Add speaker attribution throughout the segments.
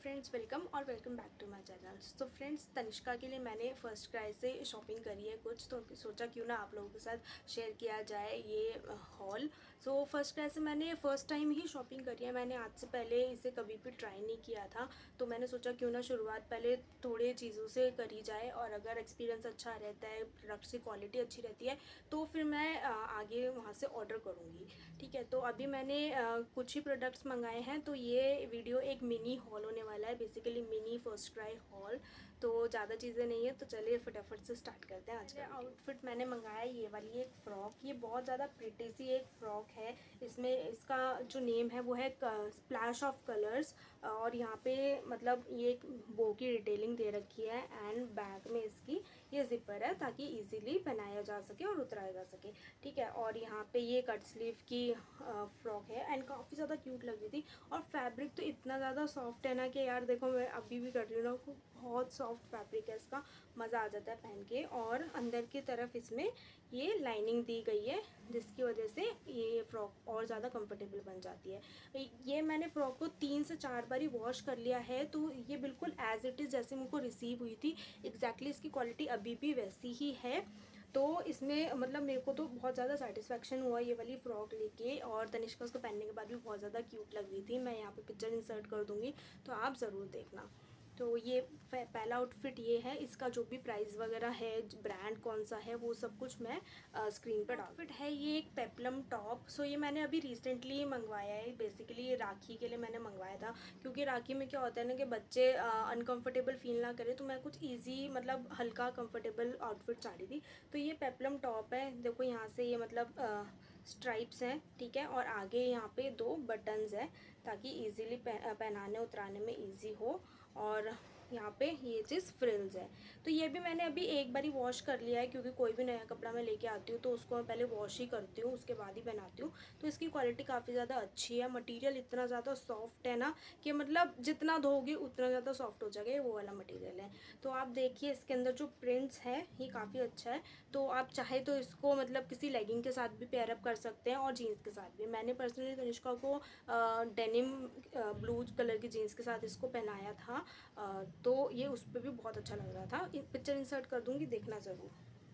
Speaker 1: Friends, welcome back to my channel. तो friends, Tanishka के लिए मैंने फर्स्ट क्राई से शॉपिंग करी है कुछ, तो सोचा क्यों ना आप लोगों के साथ शेयर किया जाए ये हॉल। सो फर्स्ट क्राई से मैंने फ़र्स्ट टाइम ही शॉपिंग करी है। मैंने आज से पहले इसे कभी भी ट्राई नहीं किया था, तो मैंने सोचा क्यों ना शुरुआत पहले थोड़े चीज़ों से करी जाए, और अगर एक्सपीरियंस अच्छा रहता है, प्रोडक्ट्स की क्वालिटी अच्छी रहती है, तो फिर मैं आगे वहाँ से ऑर्डर करूँगी। ठीक है, तो अभी मैंने कुछ ही प्रोडक्ट्स मंगाए हैं, तो ये वीडियो एक मिनी हॉल होने वाला है, basically mini first cry hall. तो ज़्यादा चीज़ें नहीं है, तो चलिए फटाफट से स्टार्ट करते हैं। आज का आउटफिट मैंने मंगाया ये वाली एक फ़्रॉक। ये बहुत ज़्यादा प्रिटी सी एक फ़्रॉक है। इसमें इसका जो नेम है वो है स्प्लैश ऑफ कलर्स, और यहाँ पे मतलब ये एक बो की डिटेलिंग दे रखी है, एंड बैक में इसकी ये जिपर है ताकि इजीली पहनाया जा सके और उतराया जा सके। ठीक है, और यहाँ पे ये कट स्लीव की फ्रॉक है, एंड काफ़ी ज़्यादा क्यूट लग रही थी। और फैब्रिक तो इतना ज़्यादा सॉफ्ट है ना कि यार देखो, मैं अभी भी कर रही हूँ ना, बहुत सॉफ्ट फैब्रिक है इसका, मज़ा आ जाता है पहन के। और अंदर की तरफ इसमें ये लाइनिंग दी गई है, जिसकी वजह से ये फ़्रॉक और ज़्यादा कंफर्टेबल बन जाती है। ये मैंने फ़्रॉक को 3 से 4 बार ही वॉश कर लिया है, तो ये बिल्कुल एज़ इट इज़ जैसे मुझको रिसीव हुई थी एग्जैक्टली इसकी क्वालिटी अभी भी वैसी ही है। तो इसमें मतलब मेरे को तो बहुत ज़्यादा सेटिस्फेक्शन हुआ ये वाली फ़्रॉक लेके, और तनिष्का उसको पहनने के बाद भी बहुत ज़्यादा क्यूट लग रही थी। मैं यहाँ पे पिक्चर इंसर्ट कर दूँगी, तो आप ज़रूर देखना। तो ये पहला आउटफिट ये है। इसका जो भी प्राइस वगैरह है, ब्रांड कौन सा है, वो सब कुछ मैं स्क्रीन पर आउटफिट है ये एक पेप्लम टॉप। सो ये मैंने अभी रिसेंटली मंगवाया है, बेसिकली राखी के लिए मैंने मंगवाया था, क्योंकि राखी में क्या होता है ना कि बच्चे अनकंफर्टेबल फील ना करें, तो मैं कुछ ईजी मतलब हल्का कंफर्टेबल आउटफिट चाह रही थी। तो ये पेप्लम टॉप है, देखो यहाँ से ये मतलब स्ट्राइप्स हैं, ठीक है, और आगे यहाँ पे 2 बटन्स हैं ताकि इजीली पहनाने उतराने में इजी हो। और यहाँ पे ये चीज़ फ्रिल्स है। तो ये भी मैंने अभी एक बार ही वॉश कर लिया है, क्योंकि कोई भी नया कपड़ा मैं लेके आती हूँ तो उसको मैं पहले वॉश ही करती हूँ, उसके बाद ही पहनाती हूँ। तो इसकी क्वालिटी काफ़ी ज़्यादा अच्छी है। मटेरियल इतना ज़्यादा सॉफ्ट है ना कि मतलब जितना धोगे उतना ज़्यादा सॉफ्ट हो जाएगा, ये वो वाला मटेरियल है। तो आप देखिए इसके अंदर जो प्रिंट्स है ये काफ़ी अच्छा है। तो आप चाहे तो इसको मतलब किसी लेगिंग के साथ भी पेयर अप कर सकते हैं, और जीन्स के साथ भी। मैंने पर्सनली तनिष्का को डेनिम ब्लू कलर की जीन्स के साथ इसको पहनाया था, तो ये उस पर भी बहुत अच्छा लग रहा था। पिक्चर इंसर्ट कर दूँगी, देखना ज़रूर।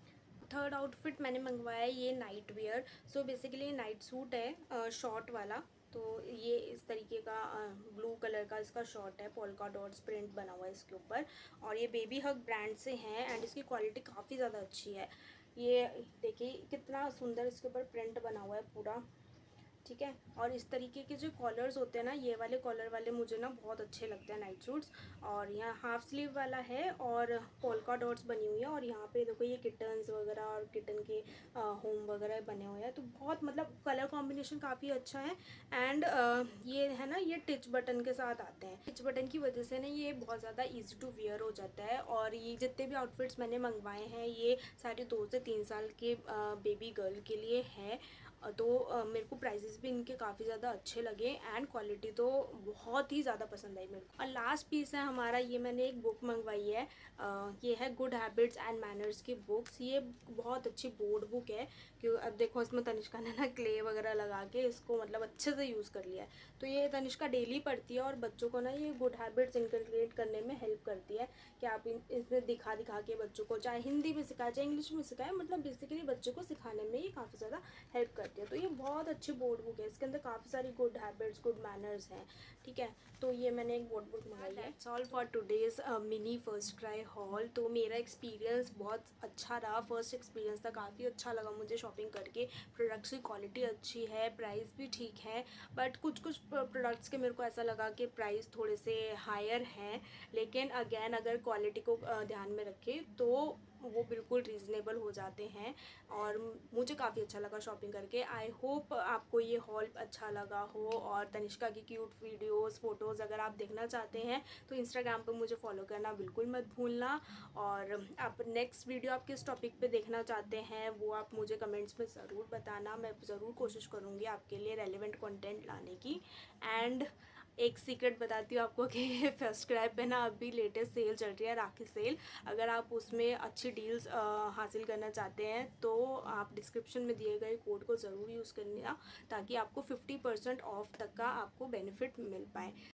Speaker 1: थर्ड आउटफिट मैंने मंगवाया है ये night wear. So basically night suit है, शॉर्ट वाला। तो ये इस तरीके का ब्लू कलर का इसका शॉर्ट है, पोल्का डॉट्स प्रिंट बना हुआ है इसके ऊपर, और ये बेबी हग ब्रांड से हैं, एंड इसकी क्वालिटी काफ़ी ज़्यादा अच्छी है। ये देखिए कितना सुंदर इसके ऊपर प्रिंट बना हुआ है पूरा, ठीक है। और इस तरीके के जो कॉलर्स होते हैं ना, ये वाले कॉलर वाले मुझे ना बहुत अच्छे लगते हैं नाइट सूट्स। और यहाँ हाफ स्लीव वाला है, और पोल्का डॉट्स बनी हुई है, और यहाँ पे देखो ये किटन्स वगैरह और किटन के होम वगैरह बने हुए हैं। तो बहुत मतलब कलर कॉम्बिनेशन काफ़ी अच्छा है। एंड ये है ना, ये टिच बटन के साथ आते हैं। टिच बटन की वजह से ना ये बहुत ज़्यादा ईजी टू वियर हो जाता है। और ये जितने भी आउटफिट्स मैंने मंगवाए हैं ये सारे 2 से 3 साल के बेबी गर्ल के लिए है। तो मेरे को प्राइसेस भी इनके काफ़ी ज़्यादा अच्छे लगे, एंड क्वालिटी तो बहुत ही ज़्यादा पसंद आई मेरे को। और लास्ट पीस है हमारा, ये मैंने एक बुक मंगवाई है। ये है गुड हैबिट्स एंड मैनर्स की बुक्स। ये बहुत अच्छी बोर्ड बुक है, क्योंकि अब देखो इसमें तनिष्का ने ना क्ले वगैरह लगा के इसको मतलब अच्छे से यूज़ कर लिया है। तो ये तनिष्का डेली पढ़ती है, और बच्चों को ना ये गुड हैबिट्स इनकलकेट करने में हेल्प करती है कि आप इसमें दिखा दिखा के बच्चों को, चाहे हिंदी में सिखाए चाहे इंग्लिश में सिखाए, मतलब बेसिकली बच्चों को सिखाने में ये काफ़ी ज़्यादा हेल्प करती है। तो ये बहुत अच्छी बोर्ड बुक है, इसके अंदर काफ़ी सारी गुड हैबिट्स गुड मैनर्स हैं, ठीक है। तो ये मैंने एक बोर्ड बुक मंगाई है। That's all for today's mini first cry hall. तो मेरा एक्सपीरियंस बहुत अच्छा रहा, फर्स्ट एक्सपीरियंस था, काफ़ी अच्छा लगा मुझे शॉपिंग करके। प्रोडक्ट्स की क्वालिटी अच्छी है, प्राइस भी ठीक है, बट कुछ कुछ प्रोडक्ट्स के मेरे को ऐसा लगा कि प्राइस थोड़े से हायर हैं, लेकिन अगेन अगर क्वालिटी को ध्यान में रखें तो वो बिल्कुल रीज़नेबल हो जाते हैं। और मुझे काफ़ी अच्छा लगा शॉपिंग करके। आई होप आपको ये हॉल अच्छा लगा हो, और तनिष्का की क्यूट वीडियोस फ़ोटोज़ अगर आप देखना चाहते हैं तो इंस्टाग्राम पे मुझे फॉलो करना बिल्कुल मत भूलना। और आप नेक्स्ट वीडियो आप किस टॉपिक पे देखना चाहते हैं वो आप मुझे कमेंट्स में ज़रूर बताना। मैं ज़रूर कोशिश करूँगी आपके लिए रेलेवेंट कंटेंट लाने की। एंड एक सीक्रेट बताती हूँ आपको कि फर्स्ट क्राई पे ना अभी लेटेस्ट सेल चल रही है, राखी सेल। अगर आप उसमें अच्छी डील्स हासिल करना चाहते हैं तो आप डिस्क्रिप्शन में दिए गए कोड को ज़रूर यूज़ करना, ताकि आपको 50% ऑफ तक का आपको बेनिफिट मिल पाए।